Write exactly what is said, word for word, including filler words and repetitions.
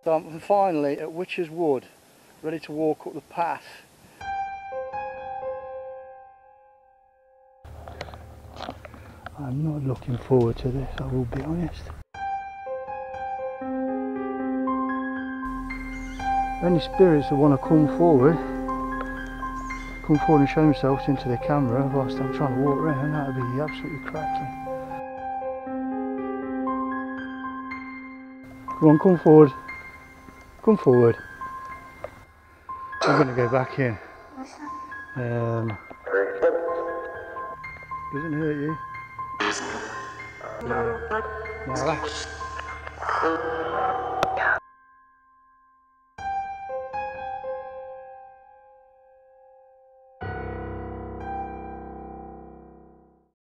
So I'm finally at Witch's Wood, ready to walk up the path. I'm not looking forward to this, I will be honest. Any spirits that want to come forward, come forward and show themselves into the camera whilst I'm trying to walk around, that would be absolutely cracking. Come on, come forward. Come forward. I'm going to go back in. Um, doesn't hurt you. Yeah. Now,